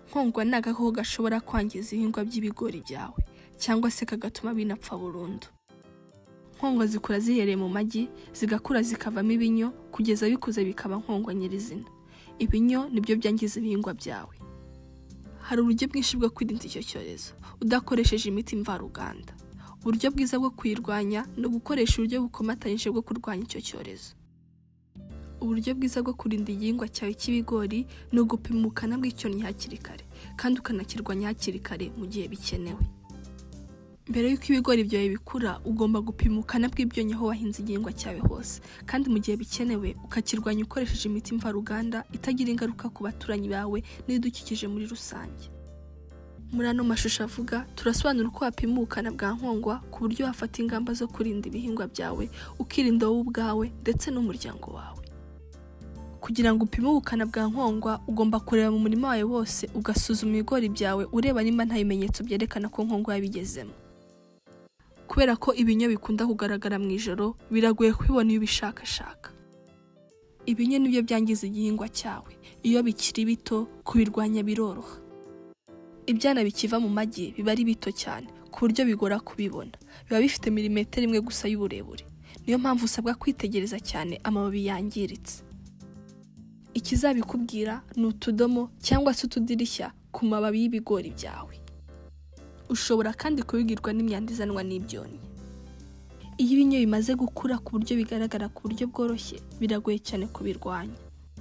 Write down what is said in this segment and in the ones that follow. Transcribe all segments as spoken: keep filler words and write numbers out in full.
Nkongwa ni agakoko gashobora kwangiza ibihingwa by'ibigori byawe cyangwa se kagatuma binapfa burundu. Nkongwa zikura zihereye mu magi, zigakura zikavamo ibinyo kugeza bikuze bikaba nkongwa nyirizina. Ibinyo nibyo byangiza ibihingwa byawe. Hari uburyo bwinshi bwo kwirinda icyo cyorezo udakoresheje imiti mvaruganda. Uburyo bwiza bwo kuyirwanya no gukoresha uburyo bukomatanyije bwo kurwanya icyo cyorezo. Uburyo bwiza bwo kurinda igihingwa cyawe cy'ibigori no gupima ubukana bw'icyonnyi hakiri kare kandi ukanakirwanya hakiri kare mu gihe bikenewe. Mbere y'uko ibigori byawe bikura, ugomba gupima ubukana bw'ibyonnyi aho wahinze igihingwa cyawe hose, kandi mu gihe bikenewe ukakirwanya ukoresheje imiti mvaruganda itagira ingaruka ku baturanyi bawe n'ibidukikije muri rusange. Muri ano mashusho avuga, turasobanura uko wapima ubukana bwa nkongwa ku buryo wafata ingamba zo kurinda ibihingwa byawe, ukirinda wowe ubwawe ndetse n'umuryango wawe. Kugira ngo upime ubukana bwa nkongwa, ugomba kureba mu murima wawe wose ugasuzuma ibigori byawe ureba niba nta bimenyetso byerekana ko nkongwa yabigezemo. Kubera ko ibinyo bikunda kugaragara mu ijoro, biragoye kubibona iyo ubishakashaka. Ibinyo nibyo byangiza igihingwa cyawe. Iyo bikiri bito, kubirwanya biroroha. Ibyana bikiva mu magi biba ari bito cyane ku buryo bigora kubibona. Biba bifite milimetero imwe gusa y'uburebure. Niyo mpamvu usabwa kwitegereza cyane amababi yangiritse. Ikizabikubwira ni utudomo cyangwa se utudirishya ku mababi y'ibigori byawe. Ushobora kandi kubigirwa n'imyanda izanwa n'ibyonnyi. Iyo ibinyo bimaze gukura ku buryo bigaragara ku buryo bworoshye, biragoye cyane kubirwanya.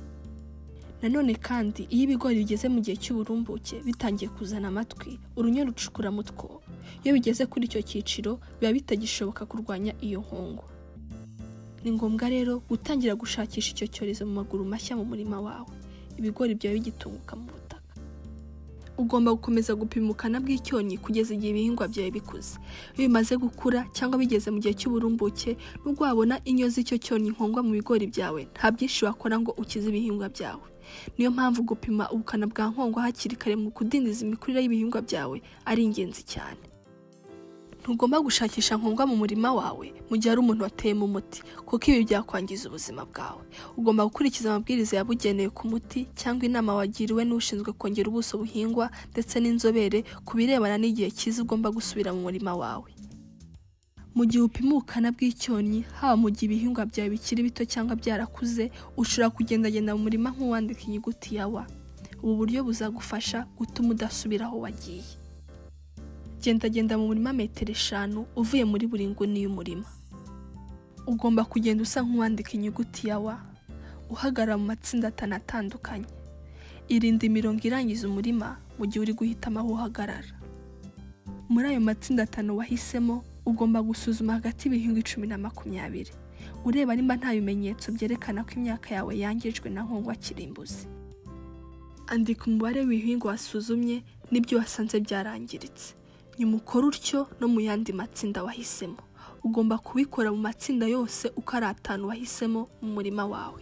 Nanone kandi iyo ibigori bigeze mu gihe cy'uburumbuke bitangiye kuzana amatwi, urunyo rucukura mu two. Iyo bigeze kuri icyo cyiciro, biba bitagishoboka kurwanya iyo nkongwa. Ni ngombwa rero gutangira gushakisha icyo cyorezo mu maguru mashya mu murima wawe. Ibigori byawe bigitunguka mu butaka. Ugomba gukomeza gupima ubukana bw'icyonnyi kugeza igihe ibihingwa byawe bikuze. Iyo bimaze gukura cyangwa bigeze mu gihe cy'uburumbuke, nubwo wabona inyo z'icyo cyonnyi nkongwa mu bigori byawe, nta byinshi wakora ngo ukize ibihingwa byawe. Niyo mpamvu gupima ubukana bwa nkongwa hakiri kare mu kudindiza imikurire y'ibihingwa byawe ari ingenzi cyane. Ntugomba gushakisha nkongwa mu murima wawe mu gihe ari umuntu wateyemo umuti, kuko ibi byakwangiza ubuzima bwawe. Ugomba gukurikiza amabwiriza yabugenewe ku muti cyangwa inama wagiriwe n'ushinzwe kongera ubuso buhingwa ndetse n'inzobere ku birebana n'igihe cyiza ugomba gusubira mu murima wawe. Mu gihe upima ubukana bw'icyonnyi, haba mu gihe ibihingwa byawe bikiri bito cyangwa byarakuze, ushobora kugendagenda mu murima nk'uwandika inyuguti ya wa. Ubu buryo buzagufasha gutuma udasubira aho wagiye. Gendagenda mu murima metero eshanu uvuye muri buri nguni y'umurima. Ugomba kugenda usa nk'uwandika inyuguti ya wa, uhagarara mu matsinda atanu atandukanye. Irinda imirongo irangiza umurima mu gihe uri guhitamo aho uhagarara. Muri ayo matsinda atanu wahisemo, ugomba gusuzuma hagati y'ibihingwa icumi na makumyabiri. Ureba nimba nta bimenyetso byerekana ko imyaka yawe yangijwe na nkongwa kirimbuzi. Andika umubare w'ibihingwa wasuzumye n'ibyo wasanze byarangiritse. Nyuma ukora utyo no mu yandi matsinda wahisemo. Ugomba kubikora mu matsinda yose uko ari atanu wahisemo mu murima wawe.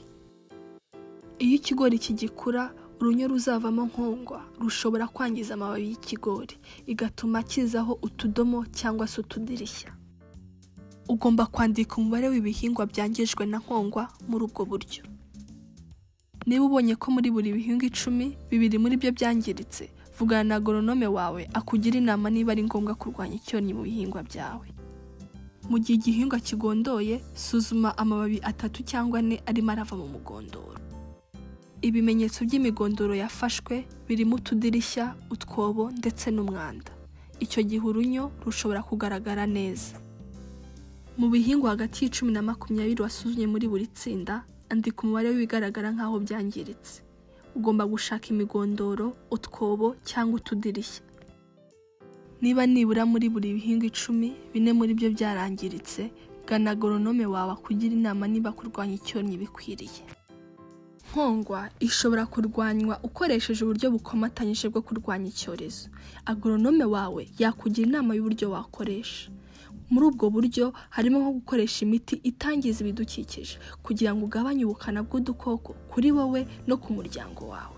Iyo ikigori kigikura, urunyo ruzavamo nkongwa rushobora kwangiza amababi y'ikigori, igatuma kizaho utudomo cyangwa se utudirishya. Ugomba kwandika umubare w'ibihingwa byangijwe na nkongwa muri ubwo buryo. Niba ubonye ko muri buri bihingwa icumi, bibiri muri byo byangiritse, vugana na agoronome wawe akugira inama niba ari ngombwa kurwanya icyonnyi mu bihingwa byawe. Mu gihe igihingwa kigondoye, suzuma amababi atatu cyangwa ane arimo arava mu mugondoro. Ibimenyetso by'imigondoro yafashwe birimo utudirishya, utwobo ndetse n'umwanda. Icyo gihe urunyo rushobora kugaragara neza. Mu bihingwa hagati y'icumi na makumyabiri wasuzumye muri buri tsinda, andika umubare w'ibigaragara nk'aho byangiritse. Ugomba gushaka imigondoro, utwobo cyangwa utudirishya. Niba nibura muri buri bihingwa icumi, bine muri byo byarangiritse, gana agoronome wawe akugira inama niba kurwanya icyonnyi bikwiriye. Nkongwa ishobora kurwanywa ukoresheje uburyo bukomatanyije bwo kurwanya icyorezo. Agoronome wawe yakugira inama y'uburyo wakoresha. Muri ubwo buryo harimo nko gukoresha imiti itangiza ibidukikije kugira ngo ugabanye ubukana bw'udukoko kuri wowe no ku muryango wawe.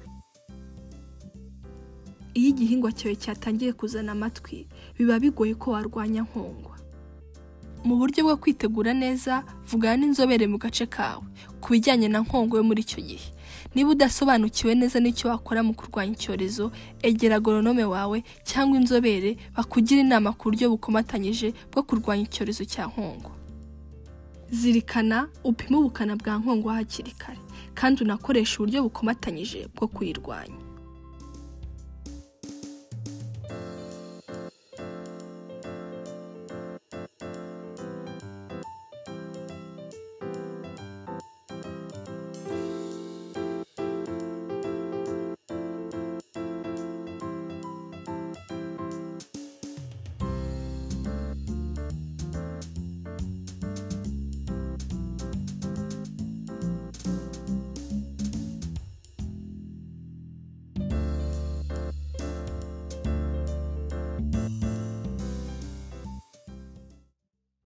Iyo igihingwa cyawe cyatangiye kuzana amatwi, biba bigoye ko warwanya nkongwa. Mu buryo bwo kwitegura neza, vugana n'inzobere mu gace kawe ku bijyanye na nkongwa yo muri icyo gihe. Niba udasobanukiwe neza n'icyo wakora mu kurwanya icyorezo, egera agoronome wawe cyangwa inzobere bakugira inama ku buryo bukomatanyije bwo kurwanya icyorezo cya nkongo. Zirikana upime ubukana bwa nkongo hakiri kare kandi unakoresha uburyo bukomatanyije bwo kuyirwanya.